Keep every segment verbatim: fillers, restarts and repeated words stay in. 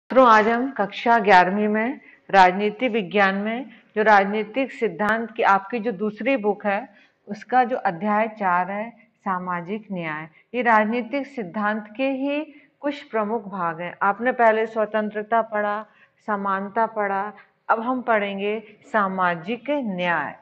तो आज हम कक्षा ग्यारहवीं में राजनीति विज्ञान में जो राजनीतिक सिद्धांत की आपकी जो दूसरी बुक है उसका जो अध्याय चार है सामाजिक न्याय। ये राजनीतिक सिद्धांत के ही कुछ प्रमुख भाग हैं। आपने पहले स्वतंत्रता पढ़ा, समानता पढ़ा, अब हम पढ़ेंगे सामाजिक न्याय।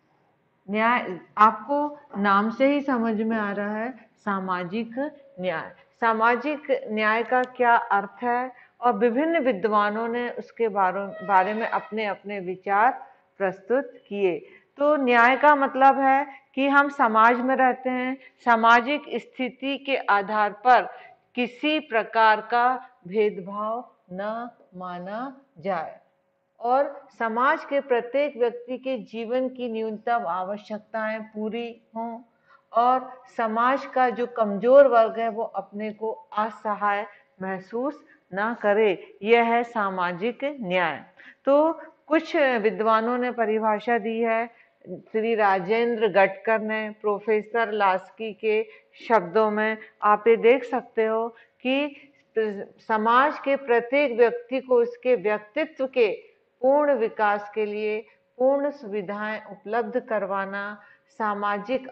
न्याय आपको नाम से ही समझ में आ रहा है, सामाजिक न्याय। सामाजिक न्याय का क्या अर्थ है और विभिन्न विद्वानों ने उसके बारे में अपने अपने विचार प्रस्तुत किए। तो न्याय का मतलब है कि हम समाज में रहते हैं, सामाजिक स्थिति के आधार पर किसी प्रकार का भेदभाव न माना जाए और समाज के प्रत्येक व्यक्ति के जीवन की न्यूनतम आवश्यकताएं पूरी हों और समाज का जो कमजोर वर्ग है वो अपने को असहाय महसूस ना करे। यह है सामाजिक न्याय। तो कुछ विद्वानों ने परिभाषा दी है। श्री राजेंद्र गटकर ने प्रोफेसर लास्की के शब्दों में आप ये देख सकते हो कि समाज के प्रत्येक व्यक्ति को उसके व्यक्तित्व के पूर्ण विकास के लिए पूर्ण सुविधाएं उपलब्ध करवाना, सामाजिक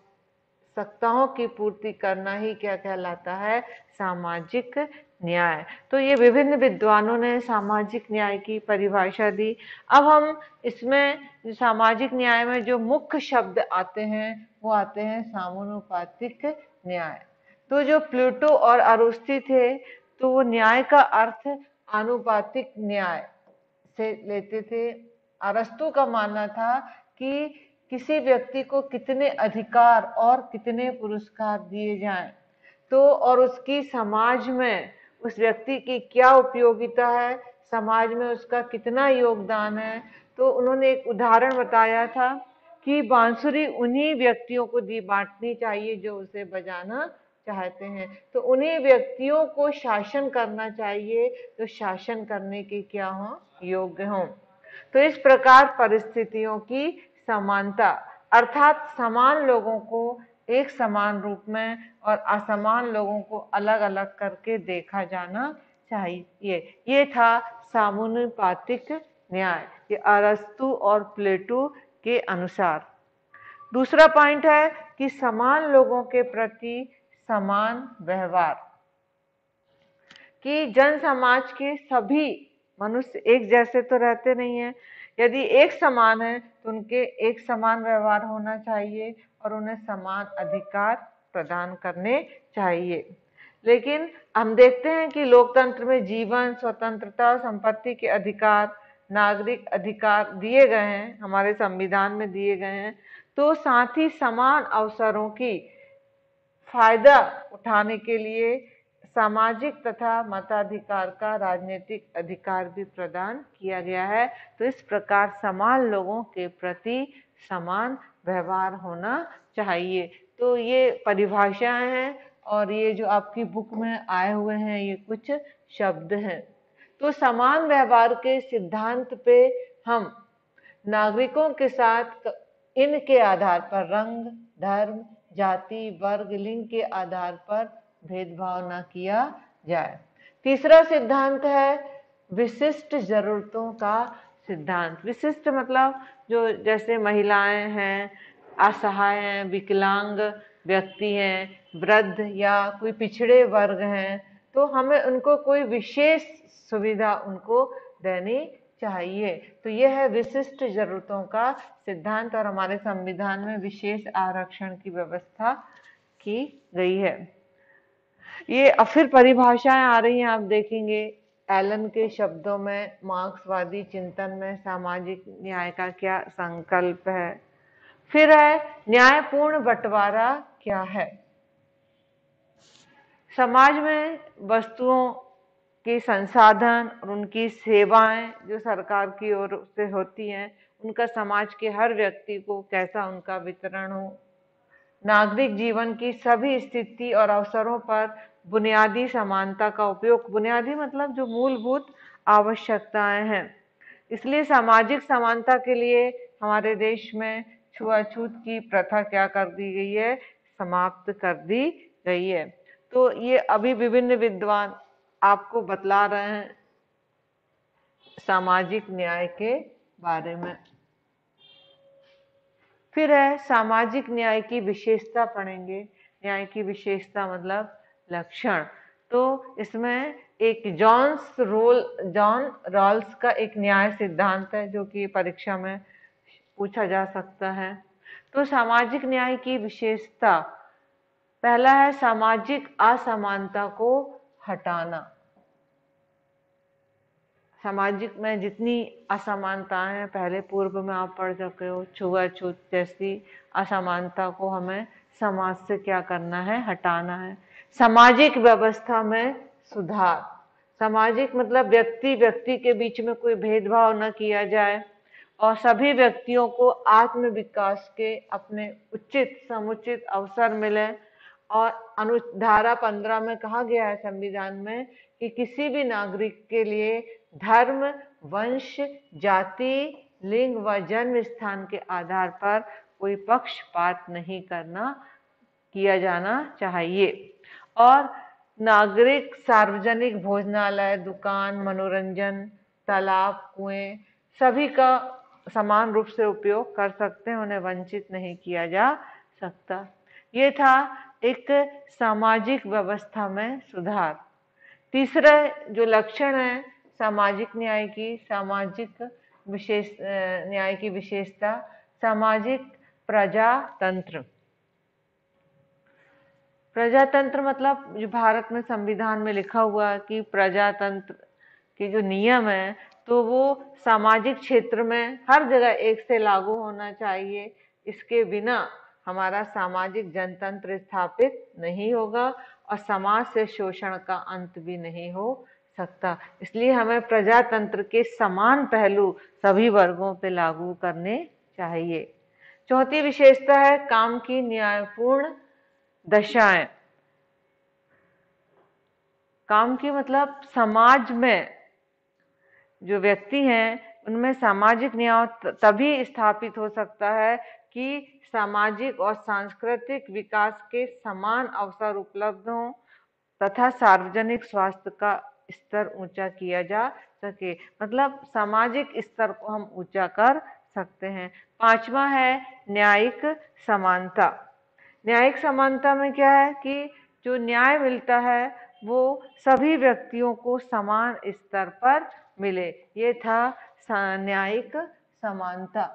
आवश्यकताओं की पूर्ति करना ही क्या कहलाता है, सामाजिक न्याय। तो ये विभिन्न विद्वानों ने सामाजिक न्याय की परिभाषा दी। अब हम इसमें सामाजिक न्याय में जो मुख्य शब्द आते हैं वो आते हैं समानुपातिक न्याय। तो जो प्लेटो और अरुस्ती थे तो वो न्याय का अर्थ आनुपातिक न्याय से लेते थे। अरस्तु का मानना था कि किसी व्यक्ति को कितने अधिकार और कितने पुरस्कार दिए जाएं, तो और उसकी समाज में उस व्यक्ति की क्या उपयोगिता है, समाज में उसका कितना योगदान है। तो उन्होंने एक उदाहरण बताया था कि बांसुरी उन्हीं व्यक्तियों को दी बांटनी चाहिए जो उसे बजाना चाहते हैं, तो उन्हीं व्यक्तियों को शासन करना चाहिए जो शासन करने के क्या हों, योग्य हों। तो इस प्रकार परिस्थितियों की समानता अर्थात समान लोगों को एक समान रूप में और असमान लोगों को अलग अलग करके देखा जाना चाहिए। ये था समानुपातिक न्याय, ये अरस्तु और प्लेटो के अनुसार। दूसरा पॉइंट है कि समान लोगों के प्रति समान व्यवहार, कि जन समाज के सभी मनुष्य एक जैसे तो रहते नहीं हैं। यदि एक समान है तो उनके एक समान व्यवहार होना चाहिए और उन्हें समान अधिकार प्रदान करने चाहिए। लेकिन हम देखते हैं कि लोकतंत्र में जीवन, स्वतंत्रता और संपत्ति के अधिकार, नागरिक अधिकार दिए गए हैं, हमारे संविधान में दिए गए हैं। तो साथ ही समान अवसरों की फायदा उठाने के लिए सामाजिक तथा मताधिकार का राजनीतिक अधिकार भी प्रदान किया गया है। तो इस प्रकार समान लोगों के प्रति समान व्यवहार होना चाहिए। तो ये परिभाषाएं हैं और ये जो आपकी बुक में आए हुए हैं ये कुछ शब्द हैं। तो समान व्यवहार के सिद्धांत पे हम नागरिकों के साथ इनके आधार पर रंग, धर्म, जाति, वर्ग, लिंग के आधार पर भेदभाव न किया जाए। तीसरा सिद्धांत है विशिष्ट जरूरतों का सिद्धांत। विशिष्ट मतलब जो जैसे महिलाएं हैं, असहाय हैं, विकलांग व्यक्ति हैं, वृद्ध या कोई पिछड़े वर्ग हैं, तो हमें उनको कोई विशेष सुविधा उनको देनी चाहिए। तो यह है विशिष्ट जरूरतों का सिद्धांत और हमारे संविधान में विशेष आरक्षण की व्यवस्था की गई है। ये फिर परिभाषाएं आ रही हैं, आप देखेंगे एलन के शब्दों में मार्क्सवादी चिंतन में सामाजिक न्याय का क्या संकल्प है। फिर है न्यायपूर्ण बंटवारा क्या है। समाज में वस्तुओं के संसाधन और उनकी सेवाएं जो सरकार की ओर से होती हैं, उनका समाज के हर व्यक्ति को कैसा उनका वितरण हो। नागरिक जीवन की सभी स्थिति और अवसरों पर बुनियादी समानता का उपयोग। बुनियादी मतलब जो मूलभूत आवश्यकताएं हैं। इसलिए सामाजिक समानता के लिए हमारे देश में छुआछूत की प्रथा क्या कर दी गई है, समाप्त कर दी गई है। तो ये अभी विभिन्न विद्वान आपको बतला रहे हैं सामाजिक न्याय के बारे में। फिर है सामाजिक न्याय की विशेषता पढ़ेंगे। न्याय की विशेषता मतलब लक्षण। तो इसमें एक जॉन्स रोल जॉन रॉल्स का एक न्याय सिद्धांत है जो कि परीक्षा में पूछा जा सकता है। तो सामाजिक न्याय की विशेषता, पहला है सामाजिक असमानता को हटाना। सामाजिक में जितनी असमानताएं हैं पहले पूर्व में आप पढ़ चुके हो, छुआछूत जैसी असमानता को हमें समाज से क्या करना है, हटाना है। सामाजिक व्यवस्था में सुधार, सामाजिक मतलब व्यक्ति व्यक्ति के बीच में कोई भेदभाव न किया जाए और सभी व्यक्तियों को आत्म विकास के अपने उचित समुचित अवसर मिले। और अनुधारा पंद्रह में कहा गया है संविधान में कि किसी भी नागरिक के लिए धर्म, वंश, जाति, लिंग व जन्म स्थान के आधार पर कोई पक्षपात नहीं करना किया जाना चाहिए। और नागरिक सार्वजनिक भोजनालय, दुकान, मनोरंजन, तालाब, कुएं सभी का समान रूप से उपयोग कर सकते हैं, उन्हें वंचित नहीं किया जा सकता। ये था एक सामाजिक व्यवस्था में सुधार। तीसरा जो लक्षण है सामाजिक न्याय की, सामाजिक विशेष न्याय की विशेषता, सामाजिक प्रजातंत्र। प्रजातंत्र मतलब जो भारत में संविधान में लिखा हुआ है कि प्रजातंत्र के जो नियम है तो वो सामाजिक क्षेत्र में हर जगह एक से लागू होना चाहिए। इसके बिना हमारा सामाजिक जनतंत्र स्थापित नहीं होगा और समाज से शोषण का अंत भी नहीं हो सकता। इसलिए हमें प्रजातंत्र के समान पहलू सभी वर्गों पे लागू करने चाहिए। चौथी विशेषता है काम की न्यायपूर्ण दशाएं। काम की मतलब समाज में जो व्यक्ति हैं उनमें सामाजिक न्याय तभी स्थापित हो सकता है कि सामाजिक और सांस्कृतिक विकास के समान अवसर उपलब्ध हों तथा सार्वजनिक स्वास्थ्य का स्तर ऊंचा किया जा सके। मतलब सामाजिक स्तर को हम ऊंचा कर सकते हैं। पांचवा है न्यायिक समानता। न्यायिक समानता में क्या है कि जो न्याय मिलता है वो सभी व्यक्तियों को समान स्तर पर मिले। ये था न्यायिक समानता।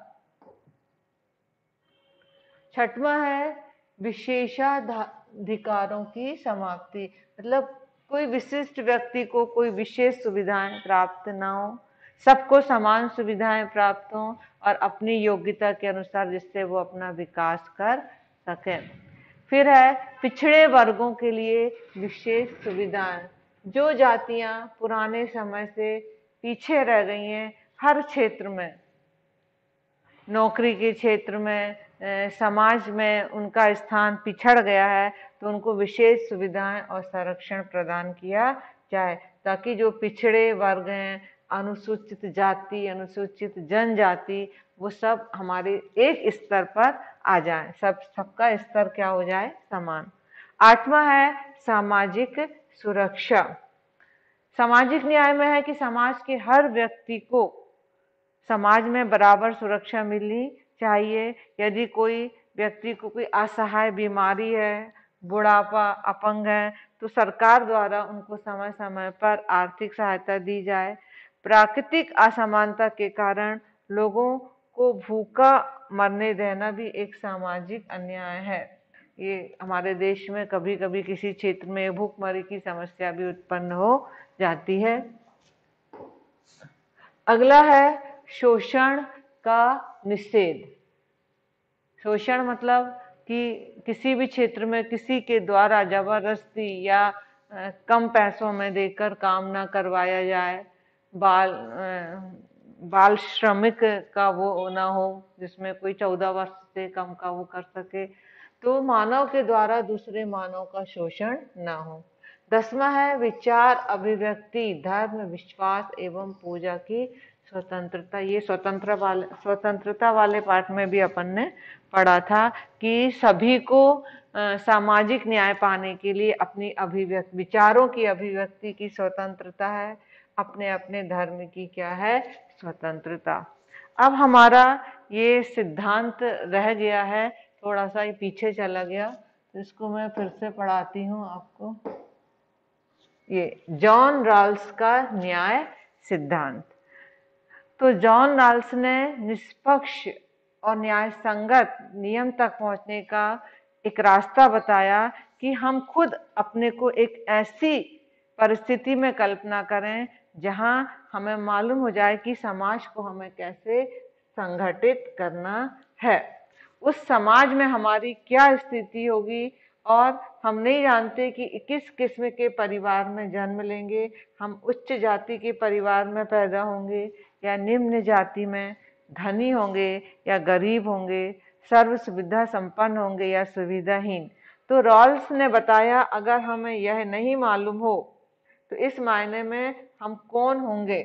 छठवां है विशेषाधिकारों की समाप्ति। मतलब कोई विशिष्ट व्यक्ति को कोई विशेष सुविधाएं प्राप्त ना हो, सबको समान सुविधाएं प्राप्त हों और अपनी योग्यता के अनुसार जिससे वो अपना विकास कर सकें। फिर है पिछड़े वर्गों के लिए विशेष सुविधाएं। जो जातियां पुराने समय से पीछे रह गई हैं, हर क्षेत्र में, नौकरी के क्षेत्र में, समाज में उनका स्थान पिछड़ गया है तो उनको विशेष सुविधाएं और संरक्षण प्रदान किया जाए ताकि जो पिछड़े वर्ग हैं, अनुसूचित जाति, अनुसूचित जनजाति, वो सब हमारे एक स्तर पर आ जाएं, सब सबका स्तर क्या हो जाए, समान। आठवां है सामाजिक सुरक्षा। सामाजिक न्याय में है कि समाज के हर व्यक्ति को समाज में बराबर सुरक्षा मिलनी चाहिए। यदि कोई व्यक्ति को कोई असहाय बीमारी है, बुढ़ापा, अपंग है तो सरकार द्वारा उनको समय समय पर आर्थिक सहायता दी जाए। प्राकृतिक असमानता के कारण लोगों को भूखा मरने देना भी एक सामाजिक अन्याय है। ये हमारे देश में कभी कभी किसी क्षेत्र में भूखमरी की समस्या भी उत्पन्न हो जाती है। अगला है शोषण का निषेध। शोषण मतलब कि किसी भी क्षेत्र में किसी के द्वारा जबरदस्ती या कम पैसों में देकर काम ना करवाया जाए, बाल बाल श्रमिक का वो ना हो जिसमें कोई चौदह वर्ष से कम का वो कर सके, तो मानव के द्वारा दूसरे मानव का शोषण ना हो। दसवां है विचार, अभिव्यक्ति, धर्म, विश्वास एवं पूजा की स्वतंत्रता। ये स्वतंत्र वाले स्वतंत्रता वाले पाठ में भी अपन ने पढ़ा था कि सभी को आ, सामाजिक न्याय पाने के लिए अपनी अभिव्यक्ति, विचारों की अभिव्यक्ति की स्वतंत्रता है। अपने अपने धर्म की क्या है, स्वतंत्रता। अब हमारा ये सिद्धांत रह गया है, थोड़ा सा ये पीछे चला गया, तो इसको मैं फिर से पढ़ाती हूँ आपको। ये जॉन रॉल्स का न्याय सिद्धांत। तो जॉन रॉल्स ने निष्पक्ष और न्याय संगत नियम तक पहुंचने का एक रास्ता बताया कि हम खुद अपने को एक ऐसी परिस्थिति में कल्पना करें जहां हमें मालूम हो जाए कि समाज को हमें कैसे संगठित करना है, उस समाज में हमारी क्या स्थिति होगी, और हम नहीं जानते कि किस किस्म के परिवार में जन्म लेंगे, हम उच्च जाति के परिवार में पैदा होंगे या निम्न जाति में, धनी होंगे या गरीब होंगे, सर्व सुविधा संपन्न होंगे या सुविधाहीन। तो रॉल्स ने बताया अगर हमें यह नहीं मालूम हो तो इस मायने में हम कौन होंगे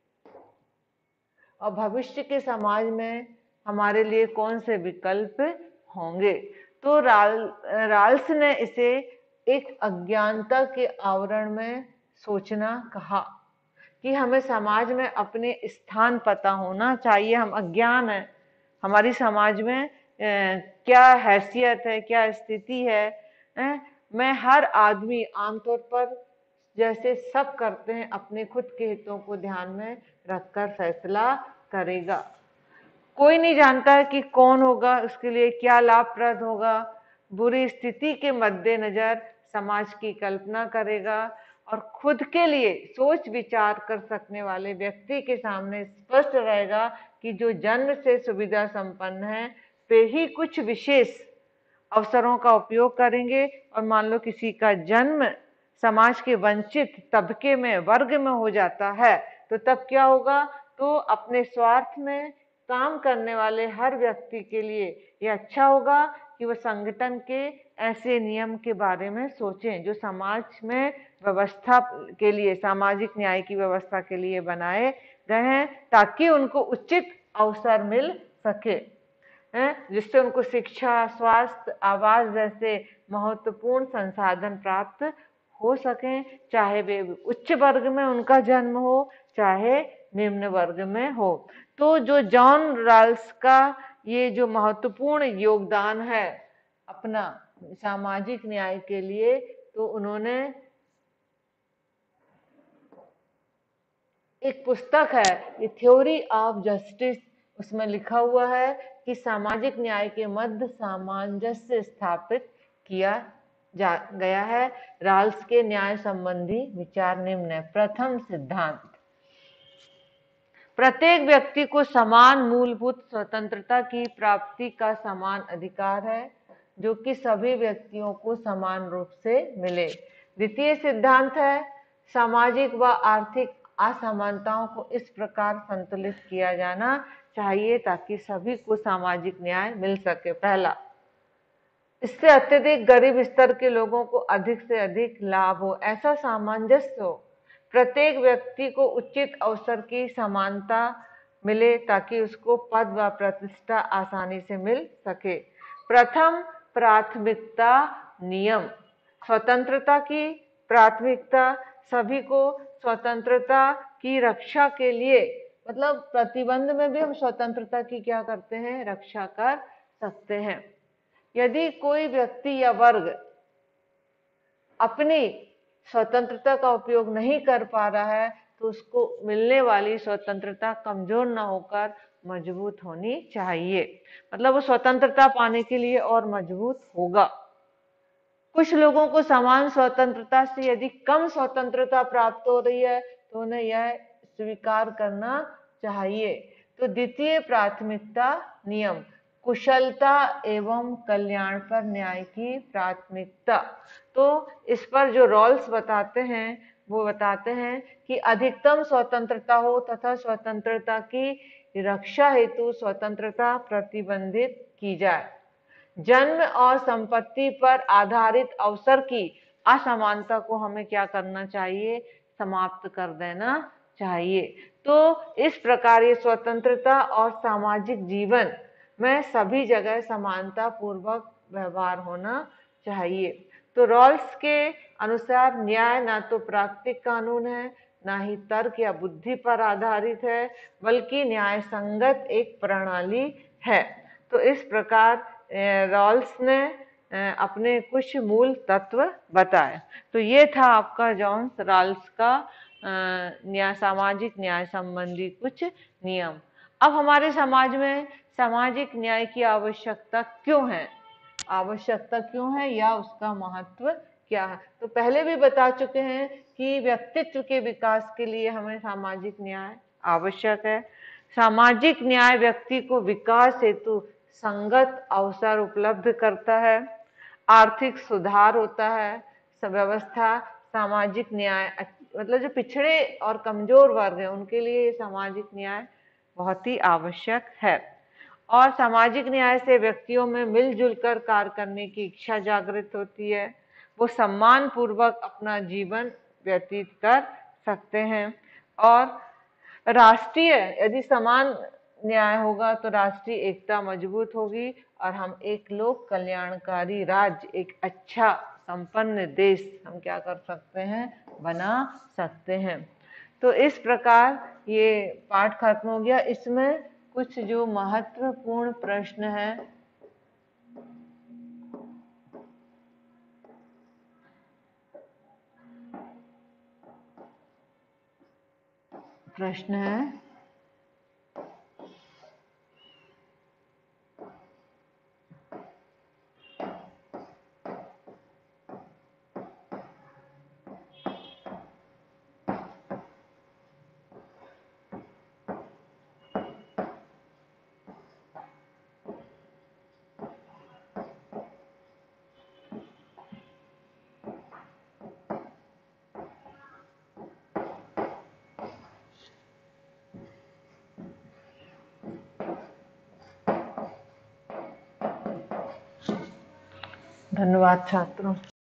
और भविष्य के समाज में हमारे लिए कौन से विकल्प होंगे। तो राल राल्स ने इसे एक अज्ञानता के आवरण में सोचना कहा कि हमें समाज में अपने स्थान पता होना चाहिए। हम अज्ञान है, हमारी समाज में ए, क्या हैसियत है, क्या स्थिति है। ए, मैं हर आदमी आमतौर पर जैसे सब करते हैं अपने खुद के हितों को ध्यान में रखकर फैसला करेगा। कोई नहीं जानता है कि कौन होगा, उसके लिए क्या लाभप्रद होगा। बुरी स्थिति के मद्देनजर समाज की कल्पना करेगा और खुद के लिए सोच विचार कर सकने वाले व्यक्ति के सामने स्पष्ट रहेगा कि जो जन्म से सुविधा संपन्न है वे ही कुछ विशेष अवसरों का उपयोग करेंगे, और मान लो किसी का जन्म समाज के वंचित तबके में, वर्ग में हो जाता है, तो तब क्या होगा, तो अपने स्वार्थ में काम करने वाले हर व्यक्ति के लिए यह अच्छा होगा कि वह संगठन के ऐसे नियम के बारे में सोचें जो समाज में व्यवस्था के लिए, सामाजिक न्याय की व्यवस्था के लिए बनाए गए हैं, ताकि उनको उचित अवसर मिल सके, जिससे उनको शिक्षा, स्वास्थ्य, आवास जैसे महत्वपूर्ण संसाधन प्राप्त हो सकें, चाहे वे उच्च वर्ग में उनका जन्म हो चाहे निम्न वर्ग में हो। तो जो जॉन रॉल्स का ये जो महत्वपूर्ण योगदान है अपना सामाजिक न्याय के लिए, तो उन्होंने एक पुस्तक है ये थ्योरी ऑफ जस्टिस, उसमें लिखा हुआ है कि सामाजिक न्याय के मध्य सामंजस्य स्थापित किया जा गया है। रॉल्स के न्याय संबंधी विचार निम्न है। प्रथम सिद्धांत, प्रत्येक व्यक्ति को समान मूलभूत स्वतंत्रता की प्राप्ति का समान अधिकार है, जो कि सभी व्यक्तियों को समान रूप से मिले। द्वितीय सिद्धांत है, सामाजिक व आर्थिक असमानताओं को इस प्रकार संतुलित किया जाना चाहिए ताकि सभी को सामाजिक न्याय मिल सके। पहला, इससे अत्यधिक गरीब स्तर के लोगों को अधिक से अधिक लाभ हो, ऐसा सामंजस्य हो। प्रत्येक व्यक्ति को उचित अवसर की समानता मिले ताकि उसको पद व प्रतिष्ठा आसानी से मिल सके। प्रथम प्राथमिकता नियम, स्वतंत्रता की प्राथमिकता, सभी को स्वतंत्रता की रक्षा के लिए, मतलब प्रतिबंध में भी हम स्वतंत्रता की क्या करते हैं, रक्षा कर सकते हैं। यदि कोई व्यक्ति या वर्ग अपनी स्वतंत्रता का उपयोग नहीं कर पा रहा है तो उसको मिलने वाली स्वतंत्रता कमजोर न होकर मजबूत होनी चाहिए, मतलब वो स्वतंत्रता पाने के लिए और मजबूत होगा। कुछ लोगों को समान स्वतंत्रता से यदि कम स्वतंत्रता प्राप्त हो रही है तो उन्हें यह स्वीकार करना चाहिए। तो द्वितीय प्राथमिकता नियम, कुशलता एवं कल्याण पर न्याय की प्राथमिकता। तो इस पर जो रॉल्स बताते हैं वो बताते हैं कि अधिकतम स्वतंत्रता हो तथा स्वतंत्रता की रक्षा हेतु स्वतंत्रता प्रतिबंधित की जाए। जन्म और संपत्ति पर आधारित अवसर की असमानता को हमें क्या करना चाहिए, समाप्त कर देना चाहिए। तो इस प्रकार ये स्वतंत्रता और सामाजिक जीवन में सभी जगह समानता पूर्वक व्यवहार होना चाहिए। तो रॉल्स के अनुसार न्याय ना तो प्राकृतिक कानून है ना ही तर्क या बुद्धि पर आधारित है, बल्कि न्याय संगत एक प्रणाली है। तो इस प्रकार रॉल्स ने अपने कुछ मूल तत्व बताए। तो ये था आपका जॉन रॉल्स का न्याय सामाजिक न्याय संबंधी कुछ नियम। अब हमारे समाज में सामाजिक न्याय की आवश्यकता क्यों है, आवश्यकता क्यों है या उसका महत्व क्या है। तो पहले भी बता चुके हैं कि व्यक्तित्व के विकास के लिए हमें सामाजिक न्याय आवश्यक है। सामाजिक न्याय व्यक्ति को विकास हेतु संगत अवसर उपलब्ध करता है, आर्थिक सुधार होता है, व्यवस्था सामाजिक न्याय मतलब जो पिछड़े और कमजोर वर्ग है उनके लिए सामाजिक न्याय बहुत ही आवश्यक है। और सामाजिक न्याय से व्यक्तियों में मिलजुल कर कार्य करने की इच्छा जागृत होती है, वो सम्मान पूर्वक अपना जीवन व्यतीत कर सकते हैं। और राष्ट्रीय यदि समान न्याय होगा तो राष्ट्रीय एकता मजबूत होगी और हम एक लोक कल्याणकारी राज्य, एक अच्छा संपन्न देश हम क्या कर सकते हैं, बना सकते हैं। तो इस प्रकार ये पाठ खत्म हो गया। इसमें कुछ जो महत्वपूर्ण प्रश्न है, प्रश्न है धन्यवाद छात्रों।